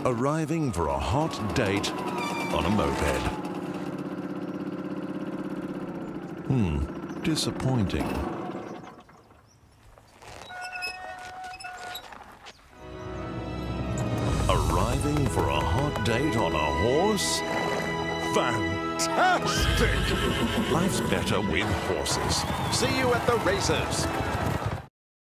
Arriving for a hot date on a moped. Disappointing. Arriving for a hot date on a horse? Fantastic! Life's better with horses. See you at the races.